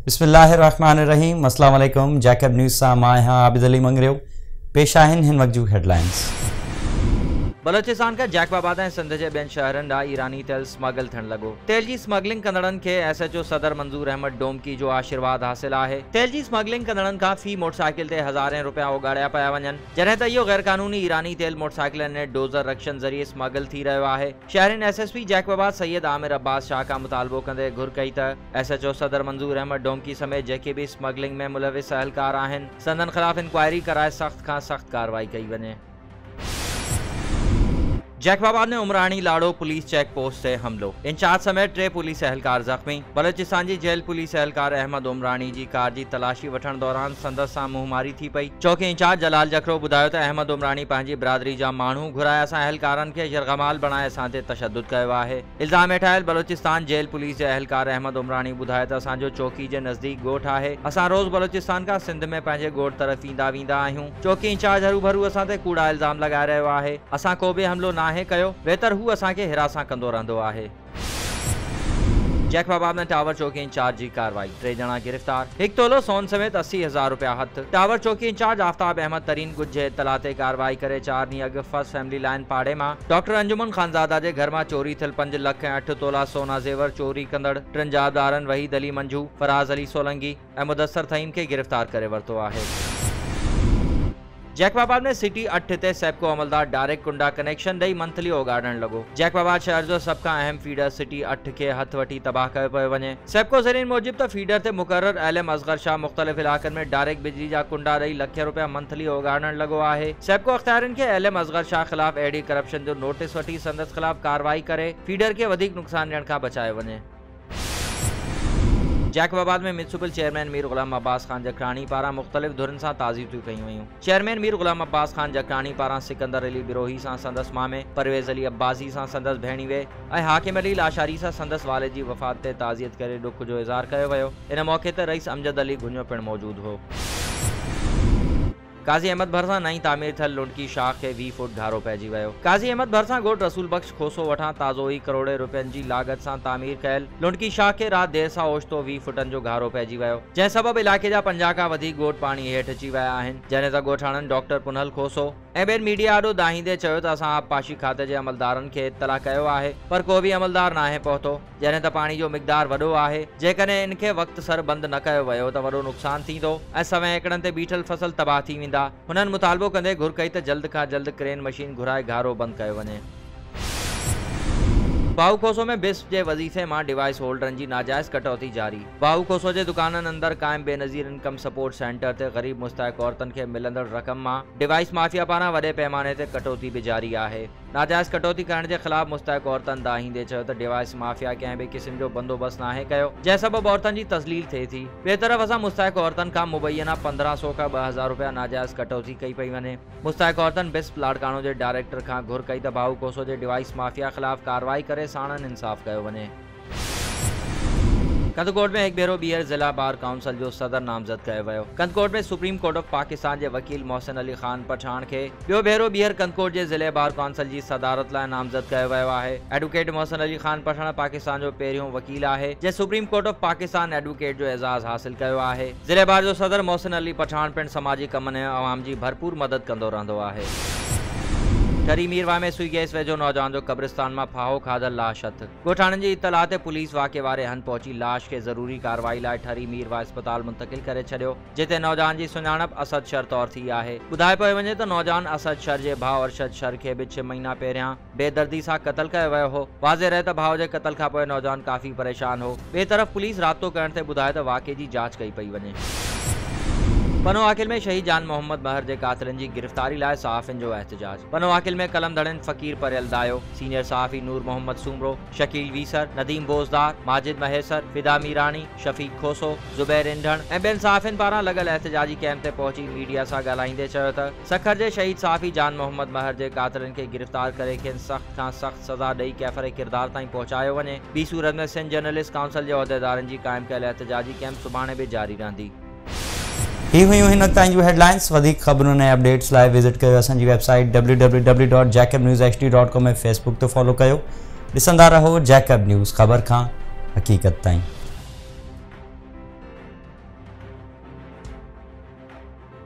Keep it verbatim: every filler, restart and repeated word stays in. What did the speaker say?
बिस्मिल्लाहिर्रहमानिर्रहीम। अस्सलाम वालेकुम। जैकब न्यूज़ सां मां आहियां आबिद अली मंगरियो। पेश आहिनि हिन वक़्त जूं हेडलाइंस। बलोचिस्तान का जैकबाबाद ऐं सिंध जे ॿियनि शहरनि ॾांहुं ईरानी तेल स्मगल थियण लॻो। तेल जी स्मगलिंग कंदड़नि खे एस एच ओ सदर मंजूर अहमद डोमकी जो आशीर्वाद हासिल आहे। तेल जी स्मगलिंग कंदड़नि खां फी मोटरसाइकिल ते हज़ारें रुपया उगाड़िया पिया वञनि, जॾहिं त इहो गैर कानूनी ईरानी तेल मोटरसाइकिलनि ऐं डोज़र रक्षन ज़रिए स्मगल थी रहियो आहे। शहरीन S S P Jacobabad Syed Aamir Abbas Shah Khan मुतालबो कंदे घुर कई त एस एच ओ सदर मंजूर अहमद डोमकी समेत जेके भी स्मगलिंग में मुलविस अहलकार आहिनि, संदन ख़िलाफ़ इंक्वायरी कराए सख्त खां सख्त कार्रवाई कई वञे। जैकबाबाद में Umrani Lado police check post से हमलो, इंचार्ज समेत टे पुलिस एहलकार जख्मी। बलोचिस्तान जी जेल पुलिस एहलकार अहमद उमरानी जी कार जी तलाशी वठण दौरान संदसि सां मुंहमारी थी पई। चौकी इंचार्ज जलाल जखरो ॿुधायो त अहमद उमरानी पंहिंजी बिरादरी जा माण्हू घुराए असां एहलकारनि खे यरगमाल बणाए असां ते तशद्दुद कयो आहे। इल्ज़ाम हेठायल बलोचिस्तान जेल पुलिस जे एहलकार अहमद उमरानी ॿुधायो त असांजो चौकी जे नज़दीक ॻोठ आहे। असां रोज़ बलोचिस्तान खां सिंध में पंहिंजे ॻोठ तरफ़ ईंदा वेंदा आहियूं। चौकी इंचार्ज हरू भरू असां ते कूड़ा इल्ज़ाम लॻाए रहियो आहे। असां को बि हमलो नाहे कयो, बेहतर हू असांखे हिरासा कंदो रहंदो आहे। जैकबाबाद में टावर चौकी इंचार्ज जी कार्रवाई, टे ॼणा गिरफ्तार, हिकु तोलो सोन समेत अस्सी हजार रुपया हथ। टावर चौकी इंचार्ज आफ्ताब अहमद तरीन गुज जे इतला ते कार्रवाई करे चार ॾींहं अॻु फर्स्ट फैमिली लाइन पाड़े मां डॉक्टर अंजुमन खानज़ादा जे घर मां चोरी थियल पंज लख ऐं अठ तोला सोना ज़ेवर चोरी कंदड़ टिनि जाबदारनि वहीद अली मंझू, फराज़ अली सोलंगी ऐं मुदस्सर थईन खे गिरफ्तार करे वरितो आहे। जैकबाबाद में सिटी अठ ते सेप्को अमलदार डायरेक्ट कुंडा कनेक्शन ॾेई मंथली उगाड़ण लॻो। जैकबाबाद शहर जो सभ खां अहम फीडर सिटी अठ खे हथ वठी तबाह कयो पियो वञे। सेप्को ज़रीन मूजिब त फीडर ते मुक़रर एलएम असगर शाह मुख़्तलिफ़ इलाक़नि में डायरेक्ट बिजली जा कुंडा ॾेई लखे रुपया मंथली उगाड़ण लॻो आहे। सेप्को अख़्तियारनि खे एलएम असगर शाह ख़िलाफ़ अहिड़ी करप्शन जो नोटिस वठी संदसि ख़िलाफ़ कार्रवाई करे फीडर खे वधीक नुक़सान ॾियण खां बचायो वञे। जैकबाबाद में म्यूनिसिपल चेयरमैन मीर गुलाम अब्बास खान जखरानी पारां मुख़्तलिफ़ धुरनि सां ताज़ियतूं कयूं वयूं। चेयरमैन मीर गुलाम अब्बास खान जखरानी पारां सिकंदर अली बिरोही सां संदसि मामे, परवेज़ अली अब्बासी सां संदसि भेणीवे ऐं हाकिम अली लाशारी सां संदसि वाले जी वफ़ात ते ताज़ियत करे ॾुख जो इज़हार कयो वियो। इन मौक़े ते रईस अमजद अली घुञो पिणु मौजूदु हो। काज़ी अहमद भरसां नई तामीर थियल लुंडकी शाख खे वीह फुट घारो पइजी वियो। काज़ी अहमद भरसां ॻोठ रसूल बख्श खोसो वठां ताज़ो ई करोड़े रुपयनि जी लागत सां तामीर कयल लुंडकी शाख खे राति देर सां ओचितो वीह फुटनि जो घारो पइजी वियो, जंहिं सबबि इलाइक़े जा पंजाह खां वधीक ॻोठ पाणी हेठि अची विया आहिनि। जॾहिं त ॻोठाणनि डॉक्टर पुनल खोसो ऐं ॿियनि मीडिया आॾो दाहींदे चयो त असां आबपाशी खाते जे अमलदारनि खे इतला कयो आहे, पर को बि अमलदार नाहे पहुतो। जॾहिं त पाणी जो मिक़दार वॾो आहे, जेकॾहिं इन खे वक़्त सर बंदि न कयो वियो त वॾो नुक़सान थींदो ऐं सवें एकड़नि ते बीठल फसल तबाह थी वेंदा। हुननि मुतालबो कंदे घुर कई त जल्द खां जल्द क्रेन मशीन घुराए घारो बंदि कयो वञे। बाहू खोसो में बिस्प जे वज़ीफ़े मां डिवाइस होल्डरनि जी नाजायज़ कटौती जारी। बाहू खोसो जे दुकाननि अंदर क़ाइम बेनज़ीर इनकम सपोर्ट सेंटर ते ग़रीब मुस्तहिक़ औरतनि खे मिलंदड़ रक़म मां डिवाइस माफ़िया पारां वॾे पैमाने ते कटौती बि जारी आहे। नाजायज़ कटौती करण जे ख़िलाफ़ मुस्तहिक़ औरतनि दाहींदे चयो त डिवाइस माफ़िया कंहिं बि क़िस्म जो बंदोबस्त नाहे कयो, जंहिं सबबि औरतनि जी तज़लील थिए थी। ॿिए तरफ़ असां मुस्तहिक़ औरतनि खां मुबैना पंद्रहं सौ खां ॿ हज़ार रुपया नाजायज़ कटौती कई पई वञे। मुस्तहिक़ औरतनि बिस्प लाड़काणो जे डायरेक्टर खां घुर कई त बाहू खोसो जे डिवाइस माफ़िया ख़िलाफ़ कार्रवाई करे साणनि इंसाफ़ कयो वञे। कंदकोट में हिकु भेरो ॿीहर ज़िला बार काउंसिल जो सदर नामज़द कयो वियो। कंदकोट में सुप्रीम कोर्ट ऑफ पाकिस्तान जे वकील मोहसिन अली खान पठान खे ॿियो भेरो ॿीहर कंदकोट जे ज़िले बार काउंसिल जी सदारत लाइ नामज़द कयो वियो आहे। एडवोकेट मोहसिन अली खान पठान पाकिस्तान जो पहिरियों वकील आहे जंहिं supreme court of Pakistan advocate जो एज़ाज़ हासिल कयो आहे। ज़िले बार जो सदर मोहसिन अली पठान पिणु समाजी कमनि ऐं अवाम जी भरपूर मदद कंदो रहंदो आहे। ठरी मीरवा में सुई गैस वेझो नौजवान जो कब्रिस्तान मां फाहो खाधल लाश हथ। ॻोठाणनि जी इतला ते पुलिस वाक़े वारे हंधि पहुची लाश खे ज़रूरी कार्रवाई लाइ ठरी मीरवा अस्पताल मुंतक़िल करे छॾियो, जिते नौजवान जी सुञाणप असद शर तौर थी आहे। ॿुधाए पियो वञे त नौजवान असद शर जे भाउ अरशद शर खे बि छह महीना पहिरियां बेदर्दी सां क़तल कयो वियो हो। वाज़े रहे त भाउ जे क़तल खां पोइ नौजवान काफ़ी परेशान हो। ॿिए तरफ़ पुलिस राब्तो करण ते ॿुधाए त वाक़े जी जांच कई पई वञे। पनो आकिल में शहीद जान मोहम्मद महर जे कातिलनि जी गिरफ़्तारी लाइ सहाफ़ियुनि जो एहतजाज। पनो आकिल में कलम धड़नि फ़कीर परियल दायो, सीनियर सहाफ़ी नूर मोहम्मद सूमरो, शकील वीसर, नदीम बोज़दार, माजिद महेसर, फिदा मीरानी, शफ़ीक खोसो, ज़ुबैर इंढण ऐं ॿियनि सहाफ़ियुनि पारां लॻल एहतजाजी कैंप ते पहुची मीडिया सां ॻाल्हाईंदे चयो त सखर जे शहीद सहाफ़ी जान मोहम्मद महर जे कातिलनि खे गिरफ़्तार करे खेनि सख़्त खां सख़्त सज़ा ॾेई कैफ़र किरदार ताईं पहुचायो वञे। ॿी सूरत में सिंध जर्नलिस्ट काउंसिल जे उहिदेदारनि जी क़ाइमु कयल एहतजाजी कैंप सुभाणे बि जारी रहंदी। ही हुयूं हिन वक़्त ताईं जूं हेडलाइंस। वधीक ख़बरुनि ऐं अपडेट्स लाइ विज़िट कयो असांजी website W W W dot Jacob News H D dot com ऐं फेसबुक ते फॉलो कयो। ॾिसंदा रहो जैकब न्यूज़, ख़बर खां हक़ीक़त ताईं।